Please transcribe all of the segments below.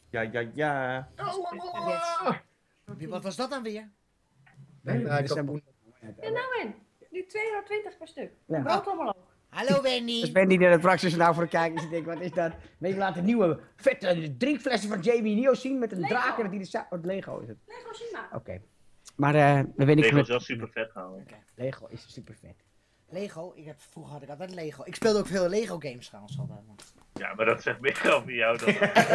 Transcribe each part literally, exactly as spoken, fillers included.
Ja, ja, ja. Wat was dat dan weer? Nee, Ja, ik heb- kapoen. Ja, nou in. Nu twee euro twintig per stuk. Ja. Brood allemaal ook. Hallo Wendy. Dus Wendy die de praxis nou voor de kijkers. Ik denk, wat is dat? Weet je, laten nieuwe vette drinkflessen van Jamie Neo zien met een Lego. draak en dat die de sa- oh, Lego is het. Lego Shima. Oké. Maar eh, we weten Lego niet is wel super vet trouwens. Lego is super vet. Lego, ik heb, vroeger had ik altijd Lego. Ik speelde ook veel Lego games trouwens altijd. Ja, maar dat zegt meer over jou dan.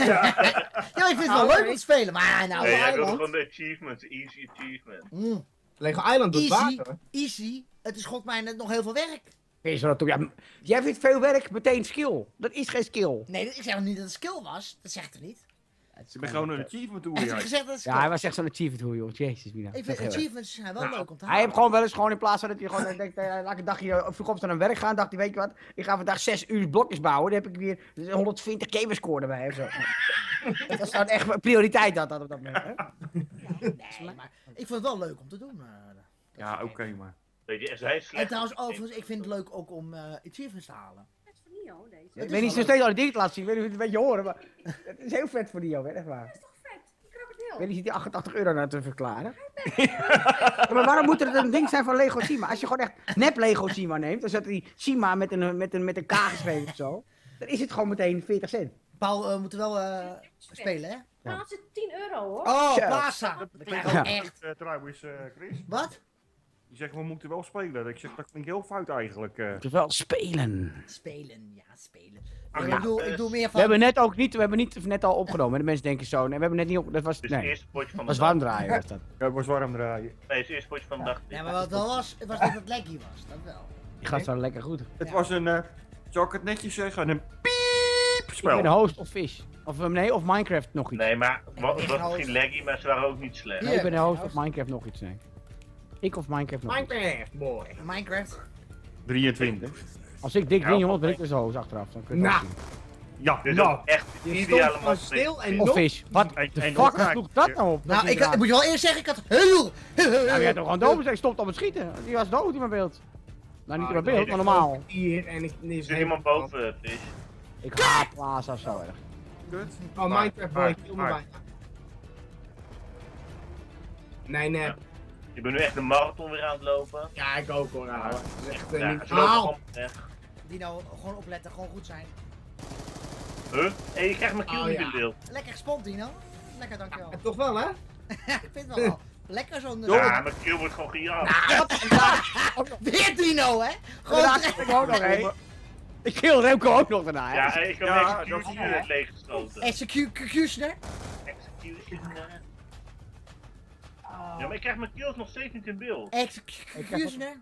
Ja, ik vind het wel leuk om te spelen, maar nou... Nee, jij wilde Island. gewoon de achievements, easy achievement. Mm, Lego Island doet easy, water. easy. Het is god mij net nog heel veel werk. Wees wel toe. Ja, jij vindt veel werk meteen skill. Dat is geen skill. Nee, ik zeg nog niet dat het skill was. Dat zegt er niet. Ze hebben gewoon een achievement toe. Hij heeft Ja. gezegd dat het skill Ja, hij was echt zo'n achievement hoe joh. Jezus, Mina. Ik Dat vind is heel erg. achievements zijn wel Nou, leuk om te Hij heeft halen. gewoon wel eens gewoon in plaats van dat hij gewoon denkt, eh, laat ik een dagje vroeg op naar mijn werk gaan, dacht hij, weet je wat, ik ga vandaag zes uur blokjes bouwen, dan heb ik weer honderdtwintig gamerscore erbij of zo. Dat is dan echt een prioriteit dat, dat op dat moment. Hè? Nee, maar ik vond het wel leuk om te doen. eh, dat Ja, soort oké, games. maar. Weet je, er zijn En slechte trouwens, overigens, ik vind het leuk ook om eh, achievements te halen. Dat is voor Nio, deze. Ik is weet niet wel zo steeds al die dingen te laten zien, ik weet niet of jullie het een beetje horen, maar het is heel vet voor die joh, echt waar. Dat is toch vet? Die Ik krokodil. weet niet, zit die achtentachtig euro naar te verklaren. Ja, maar waarom moet het een ding zijn van Lego Shima? Als je gewoon echt nep Lego Shima neemt, dan zet die Shima met een, met een, met een K geschreven of zo, dan is het gewoon meteen veertig cent. Paul, we moeten wel eh, spelen, hè? Nou, het is tien euro hoor. Oh, Zo. Plaza. Dat krijgen we Ja. ook echt. Uh, trouwens, uh, Chris. Wat? Je zegt we moeten wel spelen. Ik zeg dat klinkt heel fout eigenlijk. Uh. Het is wel spelen. Spelen, ja, spelen. Ach, Nee, ja, ik, doe, eh, ik doe meer We van... hebben net ook niet, we hebben niet net al opgenomen. De mensen denken zo, nee, we hebben net niet op, dat was, Dus het nee, eerste potje van dat de was dag. warm draaien was dat. Ja, het was warm draaien. Nee, het is het eerste potje van de dag. Ja, maar wat wel was, het was dat het lekkie was. Dat wel. Die gaat zo lekker goed. Het Ja. was een, uh, zal ik het netjes zeggen, een piep Ik ben de spel. host of Fish. Of um, nee, of Minecraft nog iets. Nee, maar wat- het was hou- misschien laggy, maar ze waren ook niet slecht. Nee, ik ben de host of Minecraft nog iets, nee. Ik of Minecraft nog iets. Minecraft, boy. Minecraft. drieëntwintig. Als ik dik Ja, win, jongens, of- ben ik dus de host achteraf. Dan kun je het Nou. ook zien. Ja, Dus nou. ook echt Je ideale stond gewoon man. stil en Of nog... Fish. Wat En- de en fuck nog sloeg dat nou op? Dat Nou, je ik, ik raakt. moet je wel eerst zeggen, ik had heel... Ja, je hebt toch gewoon dood gezegd, stop dan met schieten. Die was dood in mijn beeld. Nou, niet in mijn beeld, maar normaal. Hier en ik... Nee, Er is iemand boven, Fish. Ik haat Plaza zo erg. Kut. Oh, Minecraft, boy. Maar- Kill me maar- bijna. Nee, nee. Je bent nu echt de marathon weer aan het lopen. Ja, ik ook hoor, ouwe. Dat is echt eh, Ja, niet ze lopen normaal. gewoon weg. Dino, gewoon opletten, gewoon goed zijn. Huh? Hé, je krijgt mijn kill Oh, niet ja. in beeld. Lekker gespond, Dino. Lekker, dankjewel. En toch wel, hè? ik vind het wel lekker zo'n... Ja, mijn kill wordt gewoon gejagd. Weer Dino, hè? Gewoon Daarna terecht. kill ik ook nog één. Ik kill Remco ook nog daarna. hè. Ja, hey, ik heb Ja, mijn dat executie is- net leeggeschoten. Executioner. Executioner. Ja, maar ik krijg mijn kills nog steeds niet in beeld. Executioner.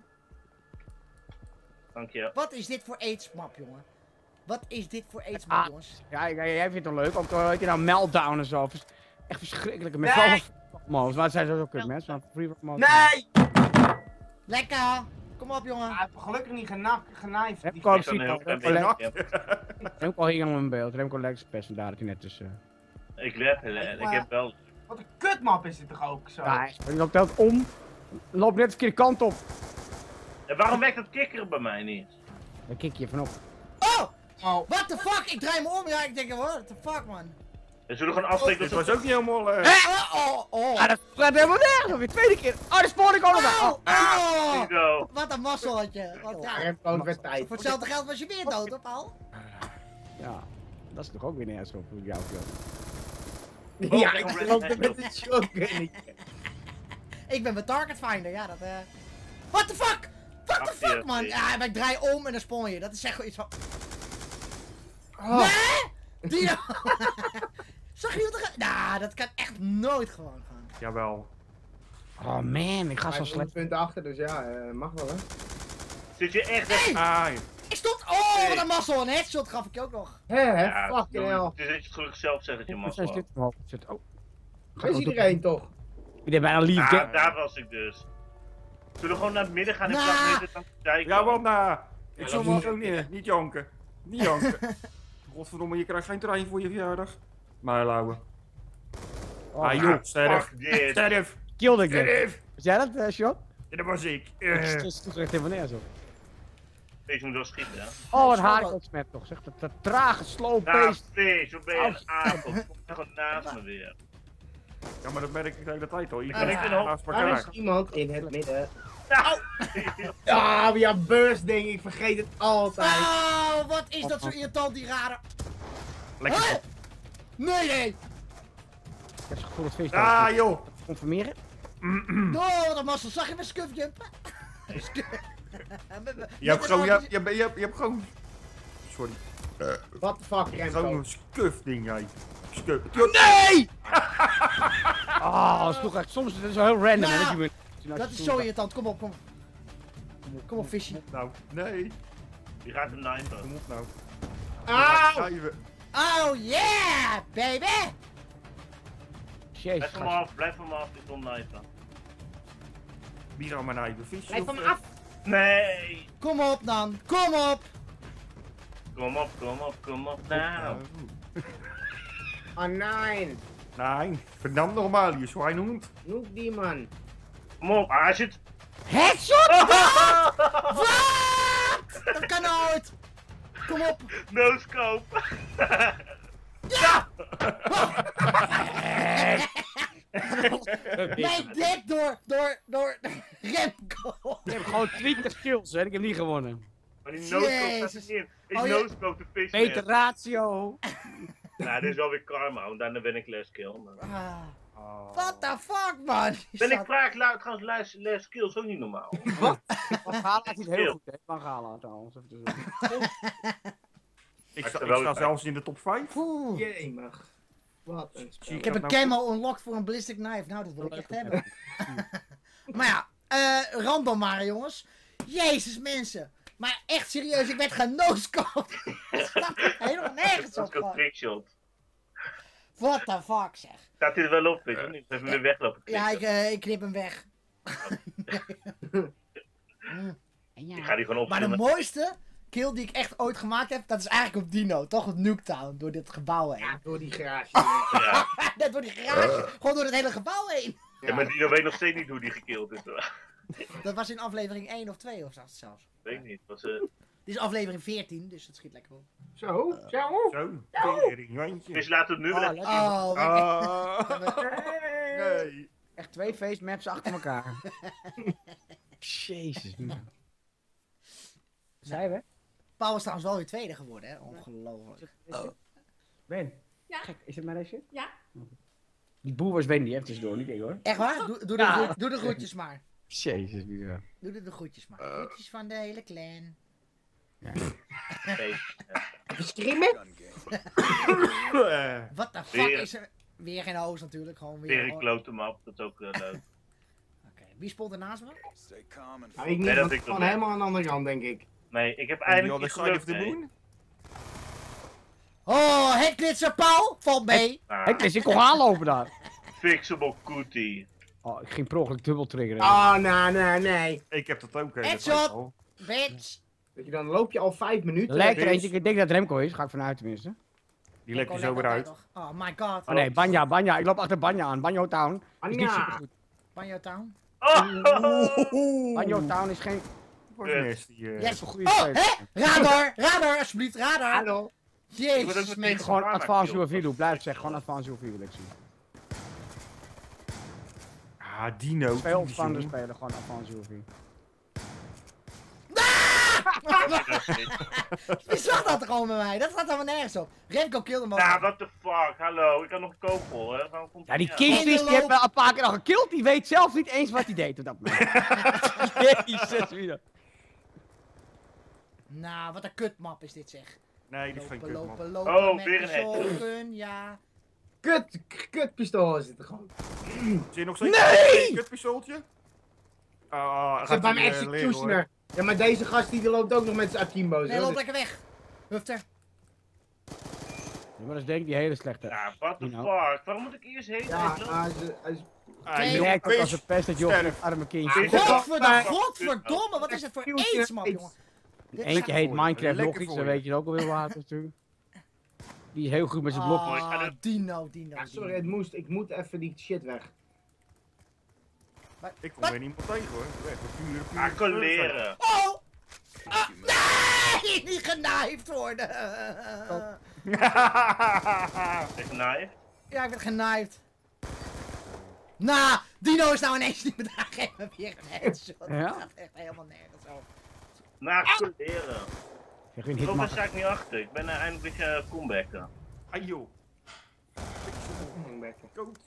Dank je. Wat is dit voor aidsmap, jongen? Wat is dit voor aidsmap, Ah. jongens? Ja, jij, jij vindt het leuk. Ook, eh, weet je nou, Meltdown en zo. Vers- Echt verschrikkelijke met Nee. modes. Maar het zijn zo kut mensen. Maar free mode. Nee! Lekker! Kom op, jongen. Hij heeft gelukkig niet genakt, genijfd. Die Remco Ik kan ziet een heel al. klein Remco beetje. legt- Ja. Remco hing al in beeld. Remco legt pest. Vandaar dat hij net dus... eh, Ik let, ik heb wel. Wat een kutmap is dit toch ook zo? Ja, hij loopt altijd om. Loopt net de verkeerde kant op. En waarom werkt dat kikkeren bij mij niet? Daar kik je vanop. Oh! Oh, What the fuck? Ik draai me om. Ja, ik denk, what the fuck, man. We zullen gewoon afspreken Dit dat was ook niet helemaal... eh, Oh, oh, oh. Ah, dat gaat helemaal nergens. Alweer tweede keer. Oh, daar spoor ik ook nog bij. Oh, oh. Zo. Wat een mazzel had je. Wat, hij ja. heeft gewoon weer tijd. Voor hetzelfde geld was je weer dood, hoor, Paul. Ja, dat is toch ook weer nergens op voor jou. Ja, ik geloof het met een shotgun. Ik ben mijn target finder, ja, dat eh... What the fuck? What the Ach, fuck, ja, man? nee. Ja, maar ik draai om en dan spawn je. Dat is echt iets van... Oh. Nee! Dino! Zag je wat er... Nou, dat kan echt nooit gewoon gaan. Jawel. Oh man, ik ga zo Hij slecht. punten achter, dus ja, eh, mag wel hè. Zit je echt... Hey! Ah, Ik stond... Oh, wat een mazzel. Een headshot gaf ik je ook nog. Hè, hè, Ja, fucking hell. Het is dat je het gelukkig zelf zegt dat je Hoe zijn mazzel dit omhoog gezet? Oh. Waar is iedereen toch? Iedereen bijna lief. Ah, Ja, daar was ik dus. Zullen we gewoon naar het midden gaan in Nou. plaats van dit aan de dijk? ja, want nou... Ik Ja, zal dat maar ook niet, niet janken. Niet janken. Godverdomme, je krijgt geen trein voor je verjaardag. Maar lauwe. Oh, Ah joh, sterf. Fuck dit. Sterf. Killde ik dit. Sterf. Was jij dat, uh, Shot? Ja, dat was ik. Dat Eh, is toch echt helemaal nergens op. Deze moet wel schieten, hè? Oh, wat Ja, haarkotsmap toch. Zeg, dat, dat trage slow Nou, pace. Fish, hoe ben je een aap? Kom gewoon naast me weer. Ja, maar dat merk ik de hele tijd al. Ik Iedereen ben ik een hoop- naast Daar is elkaar. iemand in het midden. Nou! Ah, ja, burst ding, ik vergeet het altijd. Oh, wat is dat zo irritant, die rare... Lekker. Huh? Nee, nee! Ik heb het gevoel dat vis Ah, joh. confirmeren. Oh, wat een mazzel. Zag je mijn scufjump? Je hebt gewoon, je hebt, je hebt, je hebt, je hebt gewoon... Sorry. What the fuck, Gewoon Remco? een scuf ding, jij. Scuf. Nee! Oh, dat sloeg echt. Soms is het zo heel random. hè, Ja, dat je me- Dat is zo irritant. Kom op, kom op. Kom op, visje. Nou, nee. Die gaat hem knipen. Kom op nou. Auw! Even. Oh yeah, baby! Jezus, Blijf van me gast. af, blijf van me af, ik wil knipen. Wie gaan maar naar je vis? Blijf van me af! Nee! Kom op dan, kom op! Kom op, kom op, kom op nou. Oh nee, Nee, verdammt normaal, je zwijnhond. noem die man. Kom op, ah, hij zit... Headshot! Wat? Dat kan nooit! Kom op! No scope! Ja! Mijn blik door, door, door Remco! Ik heb gewoon twintig kills hè, ik heb niet gewonnen. Maar die no scope staat Jezus. er niet in. Ik Oh, je- no scope de fish Beter net. ratio. Nou, dit is wel weer karma, want daarna ben ik less kill. Maar... Ah, Oh. what the fuck, man? Je Ben ik zat- vaak luid, trouwens less, less kills ook niet normaal. Van Gala is het heel goed hè. Van Gala trouwens. Even te zeggen. Ik sta, er ik wel sta bij. zelfs in de top vijf. Oeh. Jemig. Wat een spel. Ik heb een camo unlocked voor een ballistic knife. Nou, dat wil ik echt hebben. Maar ja, eh random maar, jongens. Jezus, mensen. Maar echt serieus, ik werd genoscoped. Dat staat helemaal nergens Dat op. is een gewoon. trickshot. What the fuck, zeg. Staat hij er wel op, weet je niet? Even weer weglopen. Ja, ik, eh, ik knip hem weg. Ik ga die gewoon Maar de opnemen. mooiste kill die ik echt ooit gemaakt heb, dat is eigenlijk op Dino. Toch op Nuketown, door dit gebouw heen. Ja, door die garage. Ja. Net door die garage, gewoon door het hele gebouw heen. Ja, maar Dino weet nog steeds niet hoe die gekild is. Hoor. Dat was in aflevering één of twee of zo zelfs. Weet niet. Was, eh Dit is aflevering veertien, dus dat schiet lekker op. Zo, zo. Zo, tering, jantje. dus laten we het nu Oh, weer. lekker. Oh, we- Ah, nee. Echt twee face maps achter elkaar. Jezus. Zijn we? Paul is trouwens wel weer tweede geworden, hè? Ongelooflijk. Ben. Ja. Gek, is het mijn race? Ja. Die boer was Ben, die heeft tussendoor, niet ik hoor. Echt waar? Doe, doe, de, Ja. groet- doe de groetjes maar. Jezus, bizar. Doe de, de groetjes maar. Groetjes van de hele clan. Nee. Streamen? Eh, What the fuck Weer. is er? Weer geen host natuurlijk, gewoon weer. Weer een gewoon- klote map, dat is ook eh, leuk. Oké, wie spot er naast me? Nou, ik niet, Nee, dat want ik ik dat gewoon ben. helemaal aan de andere kant, denk ik. Nee, ik heb on the eindelijk other iets side of gelukt. the nee. moon? Oh, headglitser Paul! Valt mee! Ah, Hé, Chris, ik kon aanlopen daar. fixable cootie. Oh, ik ging per ongeluk dubbel triggeren. Oh, nee, nee, nee. Ik heb dat ook. hè, Headshot. dat weet ik al. Bitch! Weet je, dan loop je al vijf minuten. Lijkt er is- eentje, ik denk dat het Remco is, ga ik vanuit tenminste. Die lek je Ik zo kon weer lekker uit. altijd nog. Oh my god. Oh nee, Banja, Banja, ik loop achter Banja aan. Banjo Town is niet Anja. super goed. Banjo Town? Oh! Banjo Town is geen Wat een nest, die, eh, Yes. super goede Oh, speler. hè? Radar! Radar, alsjeblieft, radar! Hallo. Ik word ook Jezus, meteen mensen. Gewoon gevaar Advanced bij U V doen, blijf zeggen, gewoon Advanced U V wil ik zien. Ah, Dino. Twee die opvallende jongen. spelen, gewoon Advanced U V. Wie zag dat er gewoon bij mij? Dat staat helemaal nergens op. Remco kilde hem ook. Ja, what the fuck, hallo, ik had nog een kogel, hè. Waarom komt Ja, die niet Kingfish, In de die heeft loop. wel een paar keer al gekild, die weet zelf niet eens wat hij deed op dat moment. Jezus, wieder. Nou, wat een kutmap is dit zeg. Nee, die is geen Lopen, kut, man. lopen, lopen Oh, met weer de een head. zoeken, ja. Kut, kut pistool is het gewoon. Zie je nog steeds Nee! een kutpistooltje? Ah, Zit gaat bij hij, mijn eh, leren, executioner. Ja, maar deze gast die loopt ook nog met zijn Akimbo's. Nee, hoor. loop Dus- lekker weg. Hufter. Ja, maar dat is denk ik die hele slechte. Ja, what the You know. fuck, waarom moet ik eerst heen? Ja, Hey, hij is, hij is... Ah, Nee, Je joh, lijkt ook als vis. een pest dat joh, Sterf. arme kindje. Ah, Godverdomme, maar- godverdomme, wat is het voor aidsmap, jongen? Dit Eentje gaat- heet Minecraft Lekker nog iets, voor dan je. weet je ook alweer wat natuurlijk. Die is heel goed met zijn blok. Oh, ik ga Ah, er- Dino, Dino. Ja, sorry, Dino. het moest. Ik moet even die shit weg. Ik kom Wat? weer niemand tegen hoor. Echt een pure, pure Ah, coleren. Oh! Ah, nee! genaaid worden. Is knife. Ja, ik werd genaaid. Nou, Dino is nou ineens niet meer daar. Geef me weer een headshot. Ja? Dat gaat echt helemaal nergens over. Naast de leren. Ik geen Zoveel hitmaker. sta ik niet achter. Ik ben uh, eindelijk uh, comebacken. Ah joh. Koot.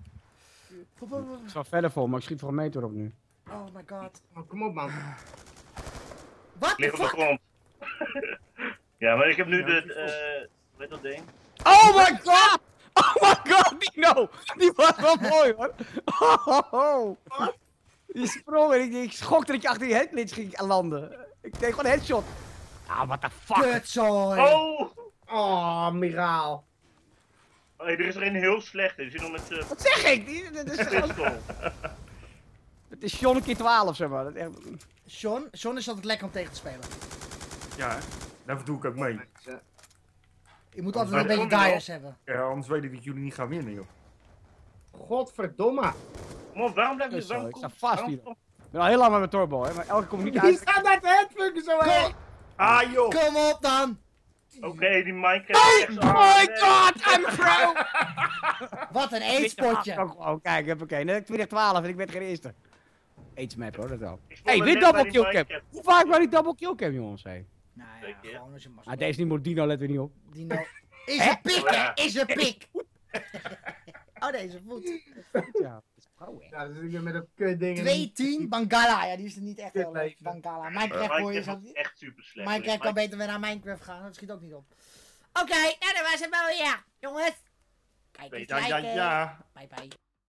Ik sta verder vol, maar ik schiet voor een meter op nu. Oh my god. Oh, kom op man. Wat Ik lig de op de fuck? grond. Ja, maar ik heb nu de, uh, weet dat ding? Oh my god! Oh my god, Dino! Die was wel mooi hoor. Oh, oh, oh. Die sprong en ik, ik schokte dat je achter die headlits ging landen. Ik deed gewoon een headshot. Ah, what the fuck. Kutzooi. Oh! Oh, Miraal. Hey, er is er een heel slechte. Die zit nog met zijn Wat zeg ik? Die, dat is gewoon... pistool. Het is John een keer twaalf zeg maar. Dat is echt... Sean, Sean is altijd lekker om tegen te spelen. Ja, hè? Daar doe ik ook mee. Je moet altijd Maar een beetje kom je wel? Gaius hebben. Ja, anders weet ik dat jullie niet gaan winnen, joh. Godverdomme. Man, waarom blijf je Zo, waarom ik sta komt- vast waarom hier. komt- Ik ben al heel lang met mijn turbo, hè, maar elke keer kom ik niet Die uit. staat daar te headfucken zo heen. Kom, Ah joh! kom op dan. Oké, die Minecraft. Oh my god, I'm pro! Wat een eetspotje. Oh, oh, kijk, heb ik een. twintig twaalf en ik ben geen eerste. Aidsmap hoor, dat wel. Ik Hé, hey, stond weer net bij double die kill cam. Minecraft. Hoe vaak wou die double kill cam, jongens? Hé. Nou Twee ja, keer. gewoon als je mast. Ah, deze niet moet Dino, let weer niet op. Dino. Is Hè? een pik, hè? Ja. Is een pik. Oh, deze voet. Ja, dat is vrouw, hè. Ja, dan zit ik weer met dat kut ding. twee tien Bangala. Ja, die is er niet echt heel leuk. Kutleven. Bangala. Uh, Minecraft hoor je Minecraft zo. was echt super slecht. Minecraft kan beter weer naar Minecraft gaan. Dat schiet ook niet op. Oké, nou dat was het wel weer. Jongens. Kijk eens Ja, ja, liken. ja. Bye bye.